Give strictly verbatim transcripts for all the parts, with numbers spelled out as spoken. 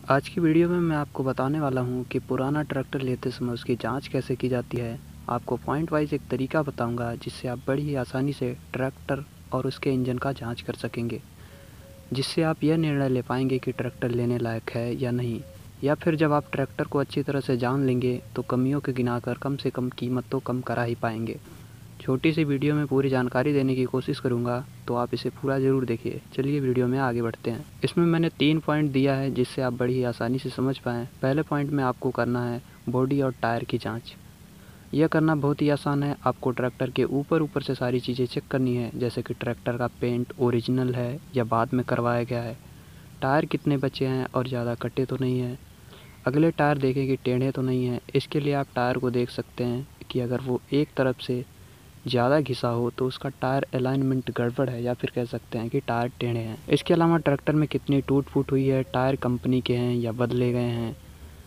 आज की वीडियो में मैं आपको बताने वाला हूं कि पुराना ट्रैक्टर लेते समय उसकी जांच कैसे की जाती है। आपको पॉइंट वाइज एक तरीका बताऊंगा जिससे आप बड़ी ही आसानी से ट्रैक्टर और उसके इंजन का जांच कर सकेंगे, जिससे आप यह निर्णय ले पाएंगे कि ट्रैक्टर लेने लायक है या नहीं। या फिर जब आप ट्रैक्टर को अच्छी तरह से जान लेंगे तो कमियों को गिनाकर कम से कम कीमत तो कम करा ही पाएंगे। छोटी सी वीडियो में पूरी जानकारी देने की कोशिश करूंगा, तो आप इसे पूरा ज़रूर देखिए। चलिए वीडियो में आगे बढ़ते हैं। इसमें मैंने तीन पॉइंट दिया है जिससे आप बड़ी ही आसानी से समझ पाएँ। पहले पॉइंट में आपको करना है बॉडी और टायर की जांच। यह करना बहुत ही आसान है। आपको ट्रैक्टर के ऊपर ऊपर से सारी चीज़ें चेक करनी है, जैसे कि ट्रैक्टर का पेंट ओरिजिनल है या बाद में करवाया गया है, टायर कितने बचे हैं और ज़्यादा कटे तो नहीं हैं, अगले टायर देखें कि टेढ़े तो नहीं हैं। इसके लिए आप टायर को देख सकते हैं कि अगर वो एक तरफ से ज़्यादा घिसा हो तो उसका टायर अलाइनमेंट गड़बड़ है, या फिर कह सकते हैं कि टायर टेढ़े हैं। इसके अलावा ट्रैक्टर में कितनी टूट फूट हुई है, टायर कंपनी के हैं या बदले गए हैं।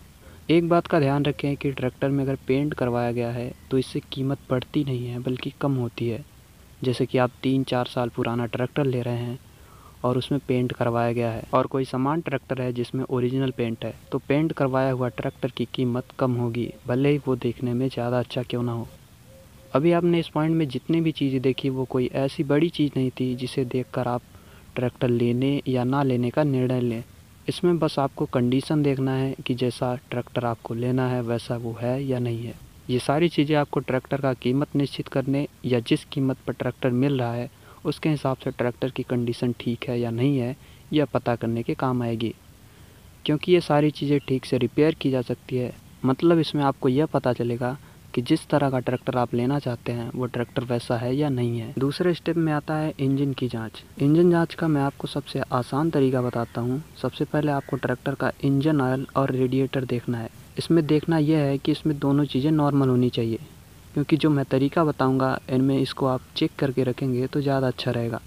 एक बात का ध्यान रखें कि ट्रैक्टर में अगर पेंट करवाया गया है तो इससे कीमत बढ़ती नहीं है बल्कि कम होती है। जैसे कि आप तीन चार साल पुराना ट्रैक्टर ले रहे हैं और उसमें पेंट करवाया गया है, और कोई समान ट्रैक्टर है जिसमें ओरिजिनल पेंट है, तो पेंट करवाया हुआ ट्रैक्टर की कीमत कम होगी, भले ही वो देखने में ज़्यादा अच्छा क्यों ना हो। अभी आपने इस पॉइंट में जितनी भी चीज़ें देखी वो कोई ऐसी बड़ी चीज़ नहीं थी जिसे देखकर आप ट्रैक्टर लेने या ना लेने का निर्णय लें। इसमें बस आपको कंडीशन देखना है कि जैसा ट्रैक्टर आपको लेना है वैसा वो है या नहीं है। ये सारी चीज़ें आपको ट्रैक्टर का कीमत निश्चित करने या जिस कीमत पर ट्रैक्टर मिल रहा है उसके हिसाब से ट्रैक्टर की कंडीशन ठीक है या नहीं है यह पता करने के काम आएगी, क्योंकि ये सारी चीज़ें ठीक से रिपेयर की जा सकती है। मतलब इसमें आपको यह पता चलेगा कि जिस तरह का ट्रैक्टर आप लेना चाहते हैं वो ट्रैक्टर वैसा है या नहीं है। दूसरे स्टेप में आता है इंजन की जांच। इंजन जांच का मैं आपको सबसे आसान तरीका बताता हूँ। सबसे पहले आपको ट्रैक्टर का इंजन ऑयल और रेडिएटर देखना है। इसमें देखना यह है कि इसमें दोनों चीज़ें नॉर्मल होनी चाहिए, क्योंकि जो मैं तरीका बताऊँगा इनमें इसको आप चेक करके रखेंगे तो ज़्यादा अच्छा रहेगा।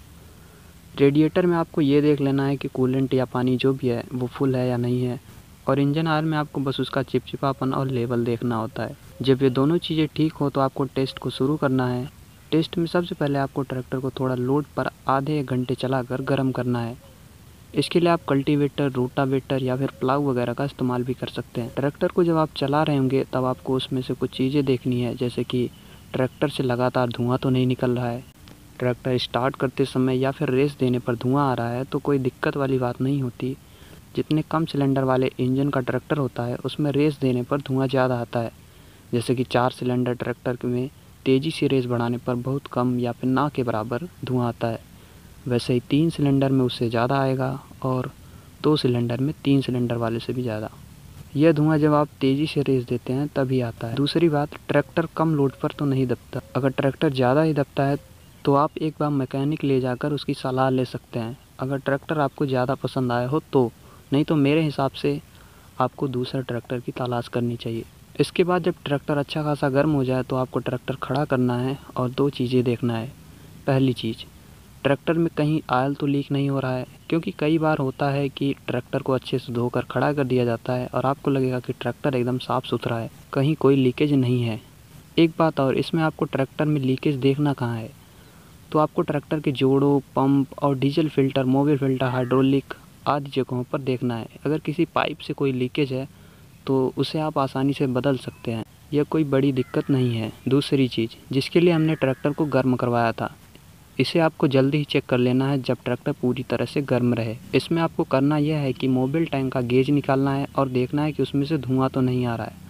रेडिएटर में आपको ये देख लेना है कि कूलेंट या पानी जो भी है वो फुल है या नहीं है, और इंजन ऑयल में आपको बस उसका चिपचिपापन और लेवल देखना होता है। जब ये दोनों चीज़ें ठीक हो तो आपको टेस्ट को शुरू करना है। टेस्ट में सबसे पहले आपको ट्रैक्टर को थोड़ा लोड पर आधे एक घंटे चलाकर गर्म करना है। इसके लिए आप कल्टीवेटर, रोटावेटर या फिर प्लाऊ वगैरह का इस्तेमाल भी कर सकते हैं। ट्रैक्टर को जब आप चला रहे होंगे तब आपको उसमें से कुछ चीज़ें देखनी है, जैसे कि ट्रैक्टर से लगातार धुआं तो नहीं निकल रहा है, ट्रैक्टर स्टार्ट करते समय या फिर रेस देने पर धुआं आ रहा है तो कोई दिक्कत वाली बात नहीं होती। जितने कम सिलेंडर वाले इंजन का ट्रैक्टर होता है उसमें रेस देने पर धुआं ज़्यादा आता है, जैसे कि चार सिलेंडर ट्रैक्टर में तेज़ी से रेस बढ़ाने पर बहुत कम या फिर ना के बराबर धुआं आता है, वैसे ही तीन सिलेंडर में उससे ज़्यादा आएगा और दो सिलेंडर में तीन सिलेंडर वाले से भी ज़्यादा। यह धुआं जब आप तेज़ी से रेस देते हैं तभी आता है। दूसरी बात, ट्रैक्टर कम लोड पर तो नहीं दबता। अगर ट्रैक्टर ज़्यादा ही दबता है तो आप एक बार मैकेनिक ले जाकर उसकी सलाह ले सकते हैं, अगर ट्रैक्टर आपको ज़्यादा पसंद आया हो तो। नहीं तो मेरे हिसाब से आपको दूसरा ट्रैक्टर की तलाश करनी चाहिए। इसके बाद जब ट्रैक्टर अच्छा खासा गर्म हो जाए तो आपको ट्रैक्टर खड़ा करना है और दो चीज़ें देखना है। पहली चीज़, ट्रैक्टर में कहीं ऑयल तो लीक नहीं हो रहा है, क्योंकि कई बार होता है कि ट्रैक्टर को अच्छे से धोकर खड़ा कर दिया जाता है और आपको लगेगा कि ट्रैक्टर एकदम साफ़ सुथरा है, कहीं कोई लीकेज नहीं है। एक बात और, इसमें आपको ट्रैक्टर में लीकेज देखना कहाँ है, तो आपको ट्रैक्टर के जोड़ों, पंप और diesel filter, mobil filter, hydraulic आदि जगहों पर देखना है। अगर किसी पाइप से कोई लीकेज है तो उसे आप आसानी से बदल सकते हैं, यह कोई बड़ी दिक्कत नहीं है। दूसरी चीज़, जिसके लिए हमने ट्रैक्टर को गर्म करवाया था, इसे आपको जल्दी ही चेक कर लेना है जब ट्रैक्टर पूरी तरह से गर्म रहे। इसमें आपको करना यह है कि मोबिल टैंक का गेज निकालना है और देखना है कि उसमें से धुआं तो नहीं आ रहा है।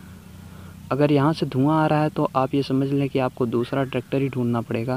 अगर यहाँ से धुआं आ रहा है तो आप ये समझ लें कि आपको दूसरा ट्रैक्टर ही ढूंढना पड़ेगा।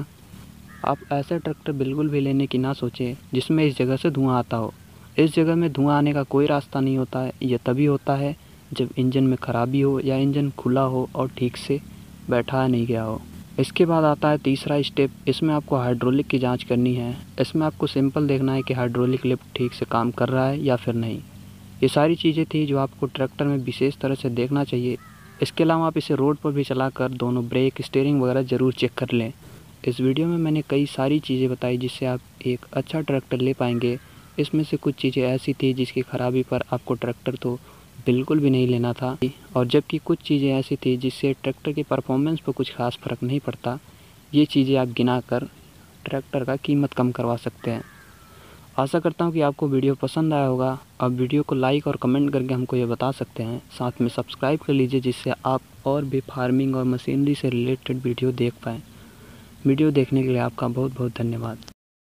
आप ऐसा ट्रैक्टर बिल्कुल भी लेने की ना सोचें जिसमें इस जगह से धुआं आता हो। इस जगह में धुआं आने का कोई रास्ता नहीं होता है। यह तभी होता है जब इंजन में खराबी हो या इंजन खुला हो और ठीक से बैठाया नहीं गया हो। इसके बाद आता है तीसरा स्टेप। इसमें आपको हाइड्रोलिक की जांच करनी है। इसमें आपको सिंपल देखना है कि हाइड्रोलिक लिफ्ट ठीक से काम कर रहा है या फिर नहीं। ये सारी चीज़ें थी जो आपको ट्रैक्टर में विशेष तरह से देखना चाहिए। इसके अलावा आप इसे रोड पर भी चलाकर दोनों ब्रेक, स्टीयरिंग वगैरह ज़रूर चेक कर लें। इस वीडियो में मैंने कई सारी चीज़ें बताई जिससे आप एक अच्छा ट्रैक्टर ले पाएंगे। इसमें से कुछ चीज़ें ऐसी थी जिसकी खराबी पर आपको ट्रैक्टर तो बिल्कुल भी नहीं लेना था, और जबकि कुछ चीज़ें ऐसी थी जिससे ट्रैक्टर के परफॉर्मेंस पर कुछ खास फ़र्क नहीं पड़ता। ये चीज़ें आप गिना कर ट्रैक्टर का कीमत कम करवा सकते हैं। आशा करता हूँ कि आपको वीडियो पसंद आया होगा। आप वीडियो को लाइक और कमेंट करके हमको ये बता सकते हैं। साथ में सब्सक्राइब कर लीजिए जिससे आप और भी फार्मिंग और मशीनरी से रिलेटेड वीडियो देख पाएँ। वीडियो देखने के लिए आपका बहुत बहुत धन्यवाद।